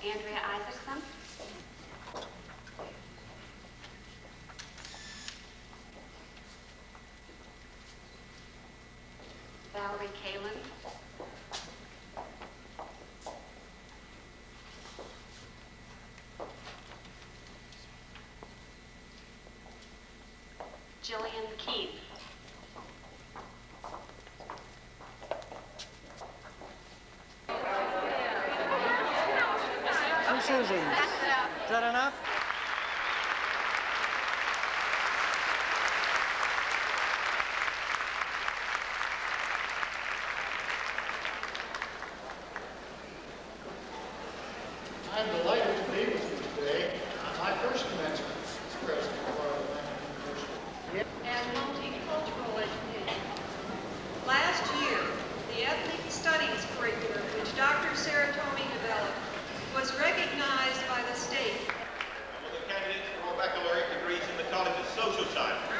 Andrea Isaacson. Valerie Kalin. Jillian Keith. Susie, is that enough? I'm delighted to be with you today on my first commencement as president of our Atlantic University. And multicultural education. Last year, the Ethnic Studies curriculum, which Dr. Sarah Tomey developed, was recognized by the state. One of the candidates for baccalaureate degrees in the College of Social Science.